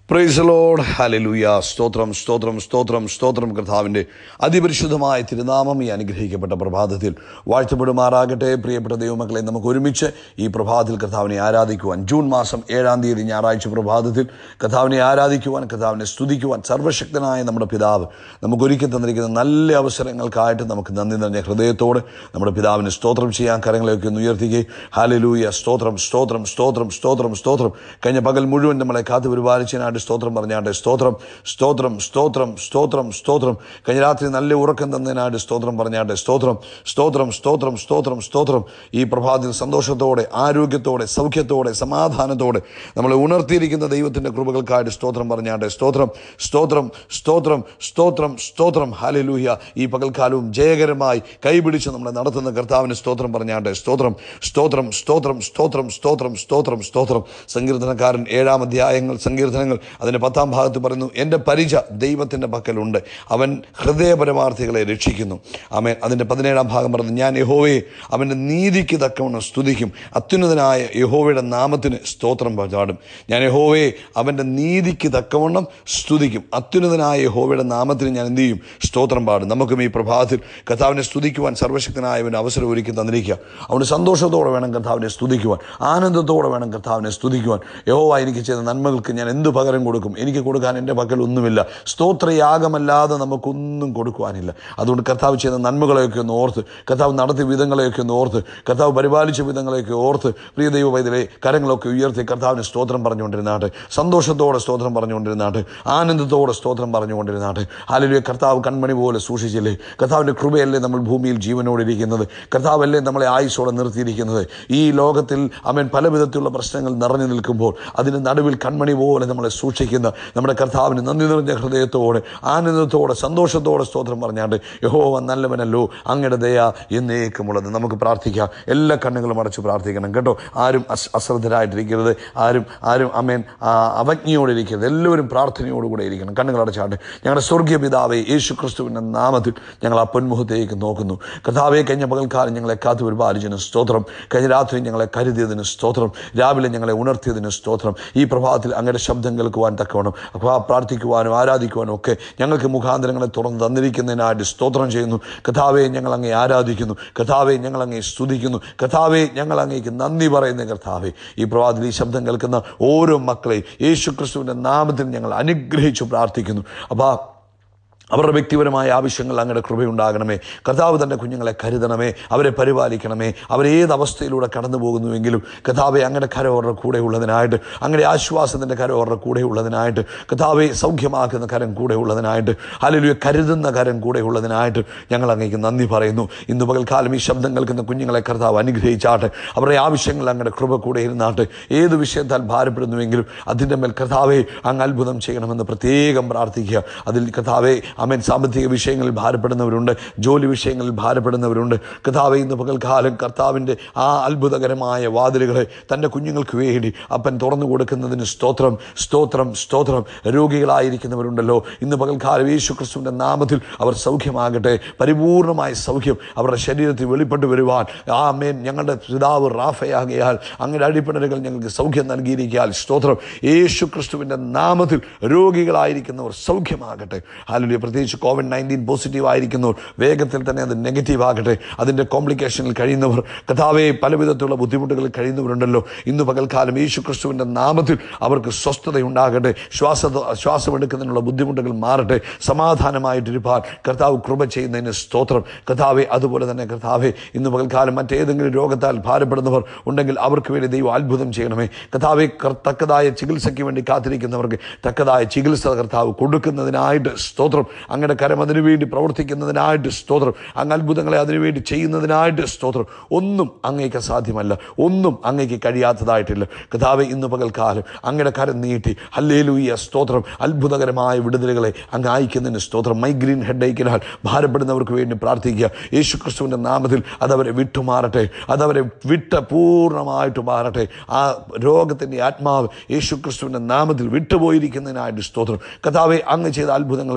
Praise the Lord. Hallelujah. സ്തോത്രം സ്തോത്രം സ്തോത്രം സ്തോത്രം. കർത്താവിൻ്റെ അതിപരിശുദ്ധമായ തിരുനാമം ഈ അനുഗ്രഹിക്കപ്പെട്ട പ്രഭാതത്തിൽ വാഴ്ത്തപ്പെടുമാറാകട്ടെ. പ്രിയപ്പെട്ട ദൈവമക്കളെ, നമുക്ക് ഒരുമിച്ച് ഈ പ്രഭാതത്തിൽ കർത്താവിനെ ആരാധിക്കുവാൻ, ജൂൺ മാസം 7-ാം തീയതി ഞായറാഴ്ച പ്രഭാതത്തിൽ കർത്താവിനെ ആരാധിക്കുവാൻ, കർത്താവിനെ സ്തുതിക്കുവാൻ സർവ്വശക്തനായ നമ്മുടെ പിതാവ് നമുക്കൊരുക്കി തന്നിരിക്കുന്ന നല്ല അവസരങ്ങൾക്കായിട്ട് നമുക്ക് നന്ദി നിറഞ്ഞ ഹൃദയത്തോടെ നമ്മുടെ പിതാവിന് സ്തോത്രം ചെയ്യാൻ കരങ്ങളെയൊക്കെ ഒന്ന് ഉയർത്തുകയും ഹല്ലേലൂയ. സ്തോത്രം സ്തോത്രം സ്തോത്രം സ്തോത്രം സ്തോത്രം. കഴിഞ്ഞ പകൽ മുഴുവൻ നമ്മളെ കാത്തു പരിപാലിച്ചതിനായിട്ട് സ്തോത്രം പറഞ്ഞാട്ടെ. സ്തോത്രം സ്തോത്രം സ്തോത്രം സ്തോത്രം സ്തോത്രം. കഴിഞ്ഞ രാത്രി നല്ല ഉറക്കം തന്നതിനായിട്ട് സ്തോത്രം പറഞ്ഞാട്ടെ. സ്തോത്രം സ്തോത്രം സ്തോത്രം സ്തോത്രം സ്തോത്രം. ഈ പ്രഭാതത്തിൽ സന്തോഷത്തോടെ, ആരോഗ്യത്തോടെ, സൗഖ്യത്തോടെ, സമാധാനത്തോടെ നമ്മളെ ഉണർത്തിയിരിക്കുന്ന ദൈവത്തിൻ്റെ കൃപകൾക്കായിട്ട് സ്തോത്രം പറഞ്ഞാട്ടെ. സ്തോത്രം സ്തോത്രം സ്തോത്രം സ്തോത്രം സ്തോത്രം. ഹല്ലേലൂയ. ഈ പകൽക്കാലവും ജയകരമായി കൈപിടിച്ച് നമ്മളെ നടത്തുന്ന കർത്താവിന് സ്തോത്രം പറഞ്ഞാട്ടെ. സ്തോത്രം സ്തോത്രം സ്തോത്രം സ്തോത്രം സ്തോത്രം സ്തോത്രം സ്തോത്രം. സങ്കീർത്തനക്കാരൻ 7-ാം അധ്യായങ്ങൾ സങ്കീർത്തനങ്ങൾ അതിൻ്റെ 10-ാം ഭാഗത്ത് പറയുന്നു, എൻ്റെ പരിച ദൈവത്തിൻ്റെ പക്കലുണ്ട്, അവൻ ഹൃദയപരമാർത്ഥികളെ രക്ഷിക്കുന്നു. ആമേൻ. അതിൻ്റെ 17-ാം ഭാഗം പറയുന്നു, ഞാൻ യഹോവയെ അവൻ്റെ നീതിക്ക് തക്കവണ്ണം സ്തുതിക്കും, അത്യുന്നതനായ യഹോവയുടെ നാമത്തിന് സ്തോത്രം പാടും. ഞാൻ യഹോവയെ അവൻ്റെ നീതിക്ക് തക്കവണ്ണം സ്തുതിക്കും, അത്യുന്നതനായ യഹോവയുടെ നാമത്തിന് ഞാൻ എന്ത് ചെയ്യും? സ്തോത്രം പാടും. നമുക്കും ഈ പ്രഭാതത്തിൽ കർത്താവിനെ സ്തുതിക്കുവാൻ സർവ്വശക്തനായവന് അവസരം ഒരുക്കി തന്നിരിക്കുക. അവന് സന്തോഷത്തോടെ വേണം കർത്താവിനെ സ്തുതിക്കുവാൻ, ആനന്ദത്തോടെ വേണം കർത്താവിനെ സ്തുതിക്കുവാൻ. യഹോവ എനിക്ക് ചെയ്ത നന്മകൾക്ക് ഞാൻ എന്ത് പകരം കൊടുക്കും? എനിക്ക് കൊടുക്കാൻ എൻ്റെ പക്കൽ ഒന്നുമില്ല. സ്തോത്രയാഗമല്ലാതെ നമുക്കൊന്നും കൊടുക്കുവാനില്ല. അതുകൊണ്ട് കർത്താവ് ചെയ്ത നന്മകളെയൊക്കെ ഒന്ന് ഓർത്ത്, കർത്താവ് നടത്തിയ വിധങ്ങളെയൊക്കെ ഒന്ന് ഓർത്ത്, കർത്താവ് പരിപാലിച്ച വിധങ്ങളെയൊക്കെ ഓർത്ത്, പ്രിയ ദൈവ പൈതലേ, കരങ്ങളൊക്കെ ഉയർത്തി കർത്താവിന് സ്തോത്രം പറഞ്ഞുകൊണ്ടിരുന്നാട്ടെ. സന്തോഷത്തോടെ സ്തോത്രം പറഞ്ഞുകൊണ്ടിരുന്നാട്ടെ. ആനന്ദത്തോടെ സ്തോത്രം പറഞ്ഞുകൊണ്ടിരുന്നാട്ടെ. ഹല്ലേലൂയ. കർത്താവ് കൺമണി പോലെ സൂക്ഷിച്ചില്ലേ? കർത്താവിൻ്റെ കൃപയല്ലേ നമ്മൾ ഭൂമിയിൽ ജീവനോടിരിക്കുന്നത്? കർത്താവല്ലേ നമ്മളെ ആയുസ്സോടെ നിർത്തിയിരിക്കുന്നത്? ഈ ലോകത്തിൽ അവൻ പല വിധത്തിലുള്ള പ്രശ്നങ്ങൾ നിറഞ്ഞു നിൽക്കുമ്പോൾ അതിന് നടുവിൽ കൺമണി പോലെ നമ്മളെ സൂക്ഷിക്കുന്ന നമ്മുടെ കർത്താവിന് നന്ദി നിറഞ്ഞ ഹൃദയത്തോടെ, ആനന്ദത്തോടെ, സന്തോഷത്തോടെ സ്തോത്രം പറഞ്ഞാണ്ട്, യഹോവ നല്ലവനല്ലോ, അങ്ങയുടെ ദയ എന്നേക്കുമുള്ളത്. നമുക്ക് പ്രാർത്ഥിക്കാം. എല്ലാ കണ്ണുകളും അടച്ച് പ്രാർത്ഥിക്കണം കേട്ടോ. ആരും അശ്രദ്ധരായിട്ടിരിക്കരുത്. ആരും അമേൻ അവജ്ഞയോടിരിക്കരുത്. എല്ലാവരും പ്രാർത്ഥനയോടുകൂടെ ഇരിക്കണം. കണ്ണുകൾ അടച്ചാണ്ട്, ഞങ്ങളുടെ സ്വർഗീയ പിതാവേ, യേശു ക്രിസ്തുവിൻ്റെ നാമത്തിൽ ഞങ്ങൾ ആ പൊന്മുഖത്തേക്ക് നോക്കുന്നു. കർത്താവേ, കഴിഞ്ഞ പകൽക്കാലം ഞങ്ങളെ കാത്തു പരിപാലിച്ചതിന് സ്തോത്രം. കഴിഞ്ഞ രാത്രി ഞങ്ങളെ കരുതിയതിന് സ്തോത്രം. രാവിലെ ഞങ്ങളെ ഉണർത്തിയതിന് സ്തോത്രം. ഈ പ്രഭാതത്തിൽ അങ്ങയുടെ ശബ്ദം കേൾക്കുവാൻ തക്കവണ്ണം, പ്രാർത്ഥിക്കുവാനും ആരാധിക്കുവാനും ഒക്കെ ഞങ്ങൾക്ക് മുഖാന്തരങ്ങളെ തുറന്ന് തന്നിരിക്കുന്നതിനായിട്ട് സ്തോത്രം ചെയ്യുന്നു. കർത്താവെ, ഞങ്ങൾ അങ്ങേ ആരാധിക്കുന്നു. കർത്താവെ, ഞങ്ങൾ അങ്ങേ സ്തുതിക്കുന്നു. കർത്താവെ, ഞങ്ങൾ അങ്ങേക്ക് നന്ദി പറയുന്ന കർത്താവെ, ഈ പ്രഭാതത്തിൽ ഈ ശബ്ദം കേൾക്കുന്ന ഓരോ മക്കളെയും യേശു ക്രിസ്തുവിൻ്റെ നാമത്തിൽ ഞങ്ങൾ അനുഗ്രഹിച്ചു പ്രാർത്ഥിക്കുന്നു. അപ്പോൾ അവരുടെ വ്യക്തിപരമായ ആവശ്യങ്ങൾ അങ്ങയുടെ കൃപയുണ്ടാകണമേ. കർത്താവ് തൻ്റെ കുഞ്ഞുങ്ങളെ കരുതണമേ, അവരെ പരിപാലിക്കണമേ. അവരേത് അവസ്ഥയിലൂടെ കടന്നു പോകുന്നുവെങ്കിലും കർത്താവെ, അങ്ങയുടെ കരം അവരുടെ കൂടെ ഉള്ളതിനായിട്ട്, അങ്ങയുടെ ആശ്വാസത്തിൻ്റെ കരം അവരുടെ കൂടെ ഉള്ളതിനായിട്ട്, കർത്താവെ സൗഖ്യമാക്കുന്ന കരം കൂടെ ഉള്ളതിനായിട്ട്, ഹല്ലേലൂയ കരുതുന്ന കരം കൂടെ ഉള്ളതിനായിട്ട് ഞങ്ങൾ അങ്ങേക്ക് നന്ദി പറയുന്നു. ഇന്ന് പകൽക്കാലം ഈ ശബ്ദം കേൾക്കുന്ന കുഞ്ഞുങ്ങളെ കർത്താവ് അനുഗ്രഹിച്ചാട്ടെ. അവരുടെ ആവശ്യങ്ങൾ അങ്ങയുടെ കൃപ കൂടെ ഇരുന്നാട്ടെ. ഏത് വിഷയത്താൽ ഭാരപ്പെടുന്നുവെങ്കിലും അതിൻ്റെ മേൽ കർത്താവെ അങ്ങ് അത്ഭുതം ചെയ്യണമെന്ന് പ്രത്യേകം പ്രാർത്ഥിക്കുക. അതിൽ കർത്താവെ ആമേൻ, സാമ്പത്തിക വിഷയങ്ങളിൽ ഭാരപ്പെടുന്നവരുണ്ട്, ജോലി വിഷയങ്ങളിൽ ഭാരപ്പെടുന്നവരുണ്ട്. കർത്താവെ, ഇന്ന് പകൽക്കാലം കർത്താവിൻ്റെ ആ അത്ഭുതകരമായ വാതിലുകളെ തൻ്റെ കുഞ്ഞുങ്ങൾക്ക് വേണ്ടി അപ്പൻ തുറന്നു കൊടുക്കുന്നതിന് സ്തോത്രം സ്തോത്രം സ്തോത്രം. രോഗികളായിരിക്കുന്നവരുണ്ടല്ലോ, ഇന്ന് പകൽക്കാലം യേശു ക്രിസ്തുവിൻ്റെ നാമത്തിൽ അവർ സൗഖ്യമാകട്ടെ. പരിപൂർണമായ സൗഖ്യം അവരുടെ ശരീരത്തിൽ വെളിപ്പെട്ടു വരുവാൻ ആമേൻ. ഞങ്ങളുടെ പിതാവ് റാഫയാകയാൽ അങ്ങയുടെ അടിപ്പിണരുകൾ ഞങ്ങൾക്ക് സൗഖ്യം നൽകിയിരിക്കാൻ സ്തോത്രം. യേശു ക്രിസ്തുവിൻ്റെ നാമത്തിൽ രോഗികളായിരിക്കുന്നവർ സൗഖ്യമാകട്ടെ. ഹല്ലേലൂയ. പ്രത്യേകിച്ച് COVID-19 പോസിറ്റീവ് ആയിരിക്കുന്നവർ വേഗത്തിൽ തന്നെ അത് നെഗറ്റീവ് ആകട്ടെ. അതിൻ്റെ കോംപ്ലിക്കേഷനിൽ കഴിയുന്നവർ, കർത്താവെ പല വിധത്തിലുള്ള ബുദ്ധിമുട്ടുകളിൽ കഴിയുന്നവരുണ്ടല്ലോ, ഇന്ന് പകൽക്കാലം യേശു ക്രിസ്തുവിൻ്റെ നാമത്തിൽ അവർക്ക് സ്വസ്ഥതയുണ്ടാകട്ടെ. ശ്വാസമെടുക്കുന്നതിനുള്ള ബുദ്ധിമുട്ടുകൾ മാറട്ടെ. സമാധാനമായിട്ടിരിപ്പാൻ കർത്താവ് കൃപ ചെയ്യുന്നതിന് സ്തോത്രം. കർത്താവെ, അതുപോലെ തന്നെ കർത്താവെ, ഇന്ന് പകൽക്കാലം മറ്റേതെങ്കിലും രോഗത്താൽ ഭാരപ്പെടുന്നവർ ഉണ്ടെങ്കിൽ അവർക്ക് വേണ്ടി ദൈവം അത്ഭുതം ചെയ്യണമേ. കർത്താവെ, തക്കതായ ചികിത്സയ്ക്ക് വേണ്ടി കാത്തിരിക്കുന്നവർക്ക് തക്കതായ ചികിത്സ കർത്താവ് കൊടുക്കുന്നതിനായിട്ട് സ്തോത്രം. അങ്ങയുടെ കരം അതിനുവേണ്ടി പ്രവർത്തിക്കുന്നതിനായിട്ട് സ്തോത്രം. അങ്ങ് അത്ഭുതങ്ങളെ അതിനുവേണ്ടി ചെയ്യുന്നതിനായിട്ട് സ്തോത്രം. ഒന്നും അങ്ങേക്ക് അസാധ്യമല്ല, ഒന്നും അങ്ങേക്ക് കഴിയാത്തതായിട്ടില്ല. കർത്താവെ, ഇന്ന് പകൽക്കാലം അങ്ങയുടെ കരം നീട്ടി ഹല്ലേലൂയ സ്തോത്രം. അത്ഭുതകരമായ വിടുതലുകളെ അങ്ങ് അയക്കുന്നതിന് സ്തോത്രം. മൈഗ്രീൻ ഹെഡേക്കിനാൽ ഭാരപ്പെടുന്നവർക്ക് വേണ്ടി പ്രാർത്ഥിക്കുക. യേശു ക്രിസ്തുവിൻ്റെ നാമത്തിൽ അതവരെ വിട്ടുമാറട്ടെ, അതവരെ വിട്ട് പൂർണ്ണമായിട്ട് മാറട്ടെ. ആ രോഗത്തിൻ്റെ ആത്മാവ് യേശു ക്രിസ്തുവിൻ്റെ നാമത്തിൽ വിട്ടുപോയിരിക്കുന്നതിനായിട്ട് സ്തോത്രം. കർത്താവെ, അങ്ങ് ചെയ്ത അത്ഭുതങ്ങൾക്ക് നന്ദി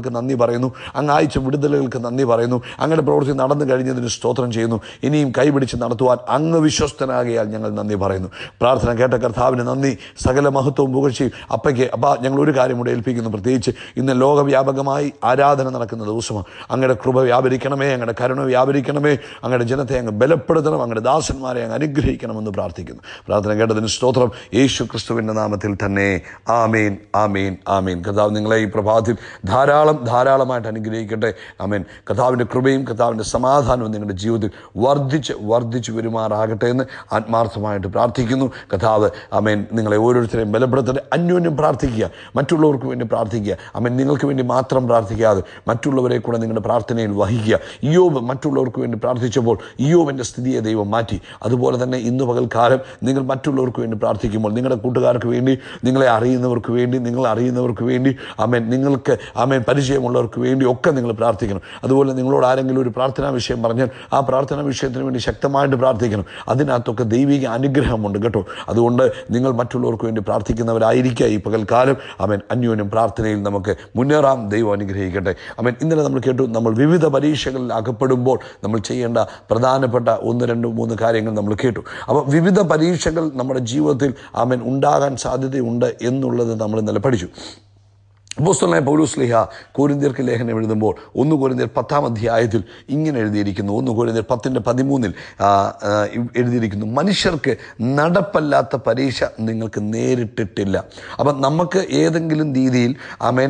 പറയുന്നു. അങ്ങ് അയച്ച വിടുതലുകൾക്ക് നന്ദി പറയുന്നു. അങ്ങയുടെ പ്രവൃത്തി നടന്നു കഴിഞ്ഞതിന് സ്തോത്രം ചെയ്യുന്നു. ഇനിയും കൈപിടിച്ച് നടത്തുവാൻ അങ്ങ് വിശ്വസ്തനാകിയാൽ ഞങ്ങൾ നന്ദി പറയുന്നു. പ്രാർത്ഥന കേട്ട കർത്താവിന് നന്ദി. സകല മഹത്വവും പുകഴ്ചയും അപ്പയ്ക്ക്. ഞങ്ങൾ ഒരു കാര്യം കൂടെ ഏൽപ്പിക്കുന്നു. പ്രത്യേകിച്ച് ഇന്ന് ലോകവ്യാപകമായി ആരാധന നടക്കുന്ന ദിവസമാണ്. അങ്ങയുടെ കൃപ വ്യാപരിക്കണമേ, അങ്ങയുടെ കരുണ വ്യാപരിക്കണമേ, അങ്ങയുടെ ജനത്തെ അങ്ങ് ബലപ്പെടുത്തണം, അങ്ങയുടെ ദാസന്മാരെ അങ്ങ് അനുഗ്രഹിക്കണമെന്ന് പ്രാർത്ഥിക്കുന്നു. പ്രാർത്ഥന കേട്ടതിന് സ്തോത്രം. യേശു ക്രിസ്തുവിൻ്റെ നാമത്തിൽ തന്നെ. ആമേൻ, ആമേൻ, ആമേൻ. കർത്താവ് നിങ്ങളെ ഈ പ്രഭാതത്തിൽ ധാരാളമായിട്ട് അനുഗ്രഹിക്കട്ടെ. ആമേൻ. കർത്താവിൻ്റെ കൃപയും കർത്താവിൻ്റെ സമാധാനവും നിങ്ങളുടെ ജീവിതത്തിൽ വർദ്ധിച്ച് വരുമാറാകട്ടെ എന്ന് ആത്മാർത്ഥമായിട്ട് പ്രാർത്ഥിക്കുന്നു. കർത്താവ് ആമേൻ നിങ്ങളെ ഓരോരുത്തരെയും ബലപ്പെടുത്തട്ടെ. അന്യോന്യം പ്രാർത്ഥിക്കുക, മറ്റുള്ളവർക്ക് വേണ്ടി പ്രാർത്ഥിക്കുക. ആമേൻ. നിങ്ങൾക്ക് വേണ്ടി മാത്രം പ്രാർത്ഥിക്കാതെ മറ്റുള്ളവരെ കൂടെ നിങ്ങളുടെ പ്രാർത്ഥനയിൽ വഹിക്കുക. ഇയ്യോബ് മറ്റുള്ളവർക്ക് വേണ്ടി പ്രാർത്ഥിച്ചപ്പോൾ ഇയ്യോബിൻ്റെ സ്ഥിതിയെ ദൈവം മാറ്റി. അതുപോലെ തന്നെ ഇന്ന് പകൽക്കാലം നിങ്ങൾ മറ്റുള്ളവർക്ക് വേണ്ടി പ്രാർത്ഥിക്കുമ്പോൾ, നിങ്ങളുടെ കൂട്ടുകാർക്ക് വേണ്ടി, നിങ്ങളെ അറിയുന്നവർക്ക് വേണ്ടി, നിങ്ങൾ അറിയുന്നവർക്ക് വേണ്ടി, ആമേൻ, നിങ്ങൾക്ക് ആമേൻ പരിചയമുള്ളവർക്ക് വേണ്ടി ഒക്കെ നിങ്ങൾ പ്രാർത്ഥിക്കണം. അതുപോലെ നിങ്ങളോട് ആരെങ്കിലും ഒരു പ്രാർത്ഥനാ വിഷയം പറഞ്ഞാൽ ആ പ്രാർത്ഥനാ വിഷയത്തിന് വേണ്ടി ശക്തമായിട്ട് പ്രാർത്ഥിക്കണം. അതിനകത്തൊക്കെ ദൈവിക അനുഗ്രഹമുണ്ട് കേട്ടോ. അതുകൊണ്ട് നിങ്ങൾ മറ്റുള്ളവർക്ക് വേണ്ടി പ്രാർത്ഥിക്കുന്നവരായിരിക്കുക ഈ പകൽക്കാലം. ആമേൻ. അന്യോന്യം പ്രാർത്ഥനയിൽ നമുക്ക് മുന്നേറാം. ദൈവം അനുഗ്രഹിക്കട്ടെ. ആമേൻ. ഇന്നലെ നമ്മൾ കേട്ടു, നമ്മൾ വിവിധ പരീക്ഷകളിൽ അകപ്പെടുമ്പോൾ നമ്മൾ ചെയ്യേണ്ട പ്രധാനപ്പെട്ട 1, 2, 3 കാര്യങ്ങൾ നമ്മൾ കേട്ടു. അപ്പോൾ വിവിധ പരീക്ഷകൾ നമ്മുടെ ജീവിതത്തിൽ ആമേൻ ഉണ്ടാകാൻ സാധ്യതയുണ്ട് എന്നുള്ളത് നമ്മൾ ഇന്നലെ പഠിച്ചു. അപ്പോസ്തലനായ പൗലോസ് ശ്ലീഹ കൊരിന്ത്യർക്ക് ലേഖനം എഴുതുമ്പോൾ 1 കൊരിന്ത്യർ 10-ാം അധ്യായത്തിൽ ഇങ്ങനെ എഴുതിയിരിക്കുന്നു. 1 കൊരിന്ത്യർ 10:13 എഴുതിയിരിക്കുന്നു, മനുഷ്യർക്ക് നടപ്പല്ലാത്ത പരീക്ഷ നിങ്ങൾക്ക് നേരിട്ടിട്ടില്ല. അപ്പം നമുക്ക് ഏതെങ്കിലും രീതിയിൽ ആമേൻ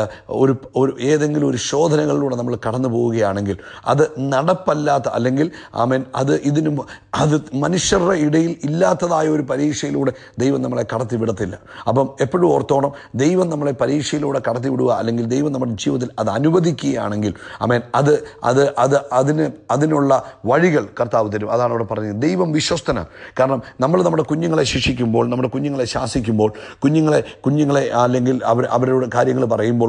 ഏതെങ്കിലും ഒരു ശോധനകളിലൂടെ നമ്മൾ കടന്നു പോവുകയാണെങ്കിൽ അത് നടപ്പല്ലാത്ത, അല്ലെങ്കിൽ ആമേൻ അത് മനുഷ്യരുടെ ഇടയിൽ ഇല്ലാത്തതായ ഒരു പരീക്ഷയിലൂടെ ദൈവം നമ്മളെ കടത്തിവിടത്തില്ല. അപ്പം എപ്പോഴും ഓർത്തോണം, ദൈവം നമ്മളെ പരീക്ഷയിലൂടെ കടത്തിവിടുക, അല്ലെങ്കിൽ ദൈവം നമ്മുടെ ജീവിതത്തിൽ അത് അനുവദിക്കുകയാണെങ്കിൽ ആമേൻ അതിനുള്ള വഴികൾ കർത്താവ് തരും. അതാണ് അവിടെ പറഞ്ഞത്. ദൈവം വിശ്വസ്തനാണ്. കാരണം നമ്മൾ നമ്മുടെ കുഞ്ഞുങ്ങളെ ശിക്ഷിക്കുമ്പോൾ, നമ്മുടെ കുഞ്ഞുങ്ങളെ ശാസിക്കുമ്പോൾ, കുഞ്ഞുങ്ങളെ അല്ലെങ്കിൽ അവരുടെ കാര്യങ്ങൾ പറയുമ്പോൾ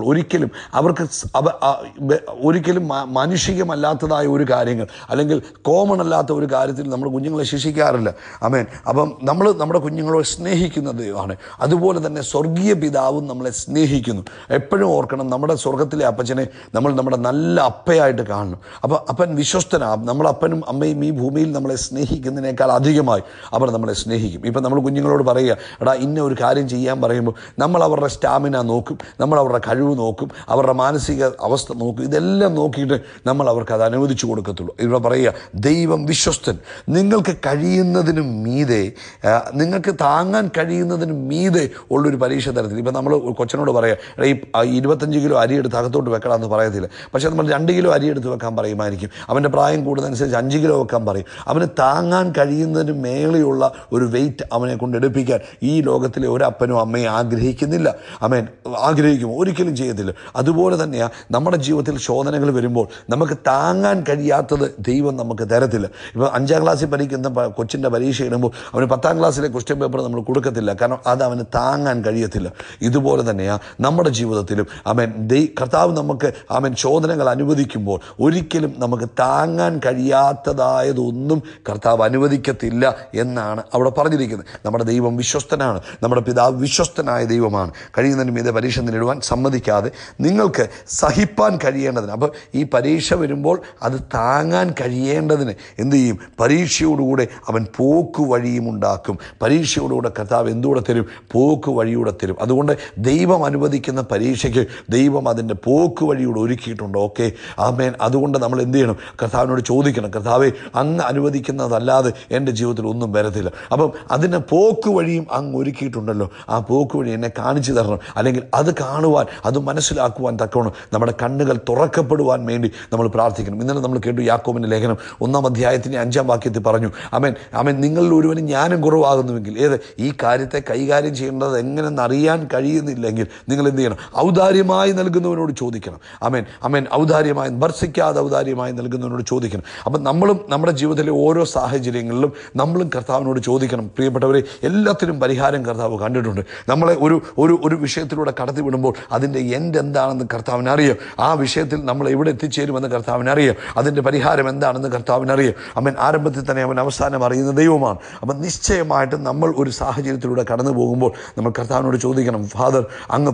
ഒരിക്കലും മാനുഷികമല്ലാത്തതായ ഒരു കാര്യങ്ങൾ, അല്ലെങ്കിൽ കോമൺ അല്ലാത്ത ഒരു കാര്യത്തിൽ നമ്മൾ കുഞ്ഞുങ്ങളെ ശിക്ഷിക്കാറില്ല. ആമേൻ. അപ്പം നമ്മൾ നമ്മുടെ കുഞ്ഞുങ്ങളെ സ്നേഹിക്കുന്ന ദൈവമാണ്. അതുപോലെ തന്നെ സ്വർഗീയ പിതാവും നമ്മളെ സ്നേഹിക്കുന്നു. എപ്പോഴും ഓർക്കണം, നമ്മുടെ സ്വർഗത്തിലെ അപ്പച്ചനെ നമ്മൾ നമ്മുടെ നല്ല അപ്പയായിട്ട് കാണണം. അപ്പോൾ അപ്പൻ വിശ്വസ്തനാണ്. നമ്മുടെ അപ്പനും അമ്മയും ഈ ഭൂമിയിൽ നമ്മളെ സ്നേഹിക്കുന്നതിനേക്കാൾ അധികമായി അവർ നമ്മളെ സ്നേഹിക്കും. ഇപ്പം നമ്മൾ കുഞ്ഞുങ്ങളോട് പറയുക, എടാ ഇന്ന ഒരു കാര്യം ചെയ്യാൻ പറയുമ്പോൾ നമ്മൾ അവരുടെ സ്റ്റാമിന നോക്കും, നമ്മൾ അവരുടെ കഴിവ് നോക്കും, അവരുടെ മാനസിക അവസ്ഥ നോക്കും. ഇതെല്ലാം നോക്കിയിട്ട് നമ്മൾ അവർക്ക് അത് അനുവദിച്ചു കൊടുക്കത്തുള്ളൂ. ഇവിടെ പറയുക, ദൈവം വിശ്വസ്തൻ. നിങ്ങൾക്ക് കഴിയുന്നതിനും മീതെ, നിങ്ങൾക്ക് താങ്ങാൻ കഴിയുന്നതിനും മീതെ ഉള്ളൊരു പരീക്ഷ തരത്തിൽ. ഇപ്പം നമ്മൾ കൊച്ചനോട് പറയാം, ഈ 25 കിലോ അരി എടുത്ത് അകത്തോട്ട് വെക്കണമെന്ന് പറയത്തില്ല. പക്ഷേ നമ്മൾ 2 കിലോ അരി എടുത്ത് വെക്കാൻ പറയുമായിരിക്കും. അവൻ്റെ പ്രായം കൂടുന്നതനുസരിച്ച് 5 കിലോ വെക്കാൻ പറയും. അവന് താങ്ങാൻ കഴിയുന്നതിന് മേലെയുള്ള ഒരു വെയിറ്റ് അവനെ കൊണ്ട് എടുപ്പിക്കാൻ ഈ ലോകത്തിലെ ഒരപ്പനും അമ്മയും ആഗ്രഹിക്കുന്നില്ല. ആഗ്രഹിക്കും, ഒരിക്കലും ചെയ്യത്തില്ല. അതുപോലെ തന്നെയാണ് നമ്മുടെ ജീവിതത്തിൽ ശോധനകൾ വരുമ്പോൾ നമുക്ക് താങ്ങാൻ കഴിയാത്തത് ദൈവം നമുക്ക് തരത്തില്ല. ഇപ്പോൾ 5ാം ക്ലാസ്സിൽ പഠിക്കുന്ന കൊച്ചിൻ്റെ പരീക്ഷ ഇടുമ്പോൾ അവന് 10ാം ക്ലാസ്സിലെ ക്വസ്റ്റ്യൻ പേപ്പർ നമ്മൾ കൊടുക്കത്തില്ല. കാരണം അത് അവന് താങ്ങാൻ കഴിയത്തില്ല. ഇതുപോലെ തന്നെയാണ് നമ്മുടെ ജീവിതത്തിലും കർത്താവ് നമുക്ക് ശോധനകൾ അനുവദിക്കുമ്പോൾ ഒരിക്കലും നമുക്ക് താങ്ങാൻ കഴിയാത്തതായതൊന്നും കർത്താവ് അനുവദിക്കത്തില്ല എന്നാണ് അവിടെ പറഞ്ഞിരിക്കുന്നത്. നമ്മുടെ ദൈവം വിശ്വസ്തനാണ്. നമ്മുടെ പിതാവ് വിശ്വസ്തനായ ദൈവമാണ്. കഴിയുന്നതിന് മീതെ പരീക്ഷ നേരിടുവാൻ സമ്മതിക്കാതെ നിങ്ങൾക്ക് സഹിപ്പാൻ കഴിയേണ്ടതിന്, അപ്പോൾ ഈ പരീക്ഷ വരുമ്പോൾ അത് താങ്ങാൻ കഴിയേണ്ടതിന് എന്ത് ചെയ്യും? പരീക്ഷയോടുകൂടെ അവൻ പോക്ക് വഴിയും ഉണ്ടാക്കും. പരീക്ഷയോടുകൂടെ കർത്താവ് എന്തുകൂടെ തരും? പോക്ക് വഴിയൂടെ തരും. അതുകൊണ്ട് ദൈവം അനുവദിക്കുന്ന പരീക്ഷയ്ക്ക് ദൈവം അതിൻ്റെ പോക്ക് വഴിയൂടെ ഒരുക്കിയിട്ടുണ്ട്. Okay, amen. അതുകൊണ്ട് നമ്മൾ എന്ത് ചെയ്യണം? കർത്താവിനോട് ചോദിക്കണം, കർത്താവേ, അങ്ങ് അനുവദിക്കുന്നതല്ലാതെ എൻ്റെ ജീവിതത്തിൽ ഒന്നും വരത്തില്ല. അപ്പം അതിന് പോക്ക് വഴിയും അങ്ങ് ഒരുക്കിയിട്ടുണ്ടല്ലോ, ആ പോക്ക് വഴി എന്നെ കാണിച്ചു തരണം. അല്ലെങ്കിൽ അത് കാണുവാൻ, അത് മനസ്സിലാക്കുവാൻ തക്കവണ്ണം നമ്മുടെ കണ്ണുകൾ തുറക്കപ്പെടുവാൻ വേണ്ടി നമ്മൾ പ്രാർത്ഥിക്കണം. ഇന്നലെ നമ്മൾ കേട്ടു യാക്കോബിൻ്റെ ലേഖനം 1-ാം അധ്യായത്തിൻ്റെ 5-ാം വാക്യത്തിൽ പറഞ്ഞു, ആമേൻ, നിങ്ങളിൽ ഒരുവന് ജ്ഞാനം കുറവാകുന്നുവെങ്കിൽ, ഈ കാര്യത്തെ കൈകാര്യം ചെയ്യേണ്ടത് എങ്ങനെയെന്ന് അറിയാൻ കഴിയുന്നില്ലെങ്കിൽ നിങ്ങൾ എന്ത് ചെയ്യണം? ഔദാര്യമായി നൽകുന്നവനോട് ചോദിക്കണം. ഔദാര്യമായി, ഭർഷിക്കാതെ ഔദാര്യമായി നൽകുന്നവനോട് ചോദിക്കണം. അപ്പം നമ്മളും നമ്മുടെ ജീവിതത്തിലെ ഓരോ സാഹചര്യങ്ങളിലും നമ്മളും കർത്താവിനോട് ചോദിക്കണം. പ്രിയപ്പെട്ടവരെ, എല്ലാത്തിനും പരിഹാരം കർത്താവ് കണ്ടിട്ടുണ്ട്. നമ്മളെ ഒരു വിഷയത്തിലൂടെ കടത്തി വിടുമ്പോൾ അതിൻ്റെ എൻഡ് എന്താണെന്ന് കർത്താവിന് അറിയാം. ആ വിഷയത്തിൽ നമ്മൾ എവിടെ എത്തിച്ചേരുമെന്ന് കർത്താവിന് അറിയാം. അതിൻ്റെ പരിഹാരം എന്താണെന്ന് കർത്താവിന് അറിയാം. ആരംഭത്തിൽ തന്നെ അവൻ അവസാനം അറിയുന്ന ദൈവമാണ്. അപ്പം നിശ്ചയമായിട്ടും നമ്മൾ ഒരു സാഹചര്യത്തിലൂടെ കടന്നു പോകുമ്പോൾ നമ്മൾ കർത്താവിനോട് ചോദിക്കണം, ഫാദർ, അങ്ങ് പറഞ്ഞാട്ടെ,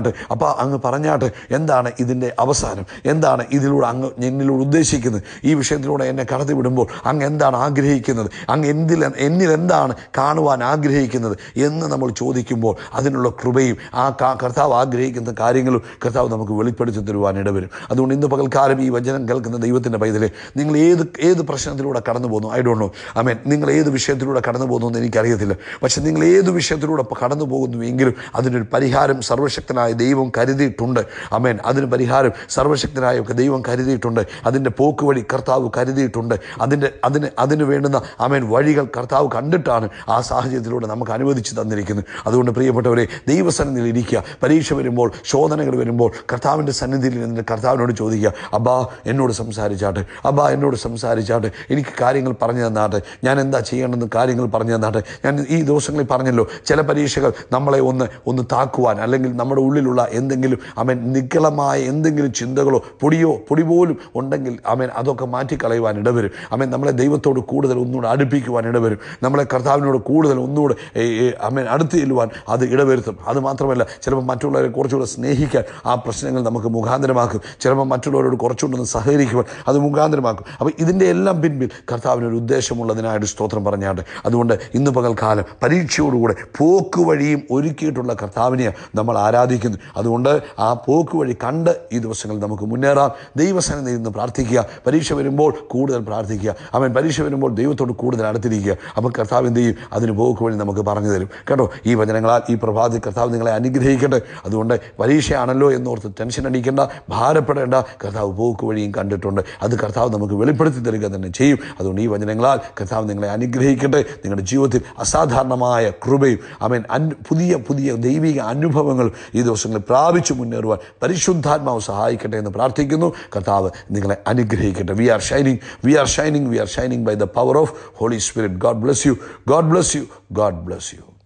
പറഞ്ഞാട്ട്, അപ്പോൾ അങ്ങ് പറഞ്ഞാട്ട് എന്താണ് ഇതിൻ്റെ അവസാനം, എന്താണ് ഇതിലൂടെ അങ്ങ് എന്നിലൂടെ ഉദ്ദേശിക്കുന്നത്, ഈ വിഷയത്തിലൂടെ എന്നെ കടത്തി വിടുമ്പോൾ അങ്ങ് എന്താണ് ആഗ്രഹിക്കുന്നത്, അങ്ങ് എന്നിൽ എന്താണ് കാണുവാൻ ആഗ്രഹിക്കുന്നത് എന്ന് നമ്മൾ ചോദിക്കുമ്പോൾ അതിനുള്ള കൃപയും ആ കർത്താവ് ആഗ്രഹിക്കുന്ന കാര്യങ്ങളും കർത്താവ് നമുക്ക് വെളിപ്പെടുത്തി തരുവാൻ ഇടവരും. അതുകൊണ്ട് ഇന്ന് പകൽക്കാലം ഈ വചനം കേൾക്കുന്ന ദൈവത്തിൻ്റെ പൈതലെ, നിങ്ങൾ ഏത് പ്രശ്നത്തിലൂടെ കടന്നു പോകുന്നു, ഐ ഡോണ്ട് നോ, ആമേൻ, നിങ്ങൾ ഏത് വിഷയത്തിലൂടെ കടന്നു പോകുന്നു എന്ന് എനിക്കറിയത്തില്ല. പക്ഷെ നിങ്ങൾ ഏത് വിഷയത്തിലൂടെ കടന്നു പോകുന്നുവെങ്കിലും അതിനൊരു പരിഹാരം സർവ്വശക്തനായ ദൈവം കരുതിയിട്ടുണ്ട്. ആമേൻ, അതിന് പരിഹാരം സർവ്വശക്തനായ ദൈവം കരുതിയിട്ടുണ്ട്. അതിൻ്റെ പോക്ക് വഴി കർത്താവ് കരുതിയിട്ടുണ്ട്. അതിന് വേണ്ടുന്ന ആമേൻ വഴികൾ കർത്താവ് കണ്ടിട്ടാണ് ആ സാഹചര്യത്തിലൂടെ നമുക്ക് അനുവദിച്ച് തന്നിരിക്കുന്നത്. അതുകൊണ്ട് പ്രിയപ്പെട്ടവരെ, ദൈവസന്നിധിയിൽ ഇരിക്കുക. പരീക്ഷ വരുമ്പോൾ, ശോധനകൾ വരുമ്പോൾ കർത്താവിൻ്റെ സന്നിധിയിൽ നിന്ന് കർത്താവിനോട് ചോദിക്കുക, അബ്ബാ എന്നോട് സംസാരിച്ചാട്ടെ, അബ്ബാ എന്നോട് സംസാരിച്ചാട്ടെ, എനിക്ക് കാര്യങ്ങൾ പറഞ്ഞു തന്നാട്ടെ, ഞാൻ എന്താ ചെയ്യേണ്ടതെന്ന് കാര്യങ്ങൾ പറഞ്ഞു തന്നാട്ടെ. ഞാൻ ഈ ദിവസങ്ങളിൽ പറഞ്ഞല്ലോ, ചില പരീക്ഷകൾ നമ്മളെ ഒന്ന് താക്കുവാൻ, അല്ലെങ്കിൽ നമ്മുടെ ഉള്ളിലുള്ള എന്തെങ്കിലും ആമേൻ നിഗളമായ എന്തെങ്കിലും ചിന്തകളോ പൊടി പോലും ഉണ്ടെങ്കിൽ ആമേൻ അതൊക്കെ മാറ്റിക്കളയുവാൻ ഇടവരും. ആമേൻ നമ്മളെ ദൈവത്തോട് കൂടുതൽ ഒന്നുകൂടെ അടുപ്പിക്കുവാൻ ഇടവരും. നമ്മളെ കർത്താവിനോട് കൂടുതൽ ഒന്നുകൂടെ ആമേൻ അടുത്ത് ചെല്ലുവാൻ അത് ഇടവരുത്തും. അത് മാത്രമല്ല, ചിലപ്പോൾ മറ്റുള്ളവരെ കുറച്ചുകൂടെ സ്നേഹിക്കാൻ ആ പ്രശ്നങ്ങൾ നമുക്ക് മുഖാന്തരമാക്കും. ചിലപ്പോൾ മറ്റുള്ളവരോട് കുറച്ചുകൊണ്ടൊന്ന് സഹകരിക്കുവാൻ അത് മുഖാന്തരമാക്കും. അപ്പോൾ ഇതിൻ്റെ എല്ലാം പിൻപിൽ കർത്താവിനൊരു ഉദ്ദേശമുള്ളതിനായിട്ട് സ്തോത്രം പറഞ്ഞാണ്ട്, അതുകൊണ്ട് ഇന്ന് പകൽക്കാലം പരീക്ഷയോടുകൂടെ പോക്ക് വഴിയും ഒരുക്കിയിട്ടുള്ള കർത്താവിനെ നമ്മൾ ആരാധിക്കുന്നു. അതുകൊണ്ട് ആ പോക്ക് വഴി കണ്ട് ഈ ദിവസങ്ങളിൽ നമുക്ക് മുന്നേറാം. ദൈവസന്നിധിയിൽ നിന്ന് പ്രാർത്ഥിക്കുക. പരീക്ഷ വരുമ്പോൾ കൂടുതൽ പ്രാർത്ഥിക്കുക. അവൻ പരീക്ഷ വരുമ്പോൾ ദൈവത്തോട് കൂടുതൽ അടുത്തിരിക്കുക. അപ്പോൾ കർത്താവ് എന്ത് ചെയ്യും? അതിന് പോക്ക് വഴി നമുക്ക് പറഞ്ഞു തരും കേട്ടോ. ഈ വചനങ്ങളാൽ ഈ പ്രഭാതത്തിൽ കർത്താവ് നിങ്ങളെ അനുഗ്രഹിക്കട്ടെ. അതുകൊണ്ട് പരീക്ഷയാണല്ലോ എന്നോർത്ത് ടെൻഷൻ അടിക്കേണ്ട, ഭാരപ്പെടേണ്ട. കർത്താവ് പോക്ക് വഴിയും കണ്ടിട്ടുണ്ട്. അത് കർത്താവ് നമുക്ക് വെളിപ്പെടുത്തി തരിക തന്നെ ചെയ്യും. അതുകൊണ്ട് ഈ വചനങ്ങളാൽ കർത്താവ് നിങ്ങളെ അനുഗ്രഹിക്കട്ടെ. നിങ്ങളുടെ ജീവിതത്തിൽ അസാധാരണമായ കൃപയും ആമേൻ പുതിയ ദൈവിക അനുഭവങ്ങൾ ഈ ദിവസങ്ങളിൽ പ്രാപിച്ചു മുന്നേറുവാൻ പരിശുദ്ധാത്മാവ് സഹായിക്കട്ടെ എന്ന് പ്രാർത്ഥിക്കുന്നു. കർത്താവ് നിങ്ങളെ അനുഗ്രഹിക്കട്ടെ. We are shining by the power of Holy Spirit. God bless U.